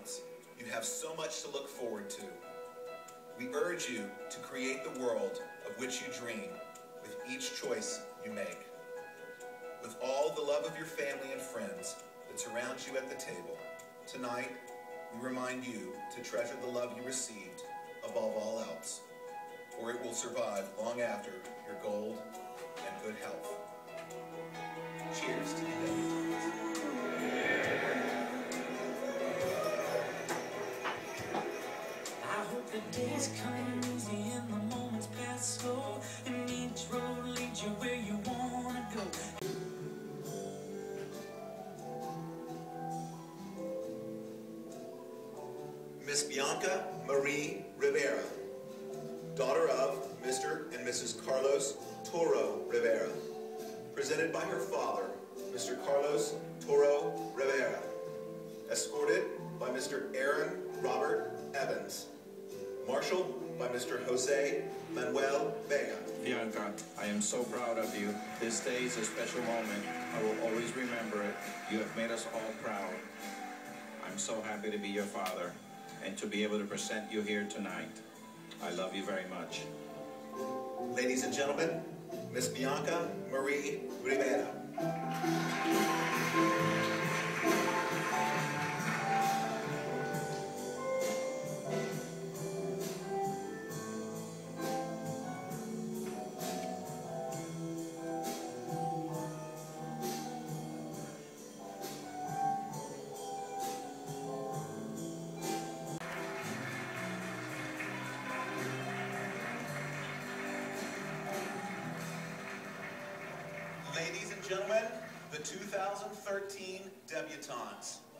debutantes, you have so much to look forward to. We urge you to create the world of which you dream with each choice you make. With all the love of your family and friends that surround you at the table, tonight we remind you to treasure the love you received above all else, for it will survive long after your gold and good health. Cheers to the debutantes. I hope the days come easy and the moments pass slow, and each road leads you where you wanna go. Miss Bianca Marie Rivera, daughter of Mr. and Mrs. Carlos Toro Rivera, presented by her father, Mr. Carlos Toro Rivera, escorted by Mr. Aaron Robert Evans, marshaled by Mr. Jose Manuel Vega. Bianca, I am so proud of you. This day is a special moment. I will always remember it. You have made us all proud. I'm so happy to be your father and to be able to present you here tonight. I love you very much. Ladies and gentlemen, Miss Bianca Marie Rivera. Ladies and gentlemen, the 2013 debutantes.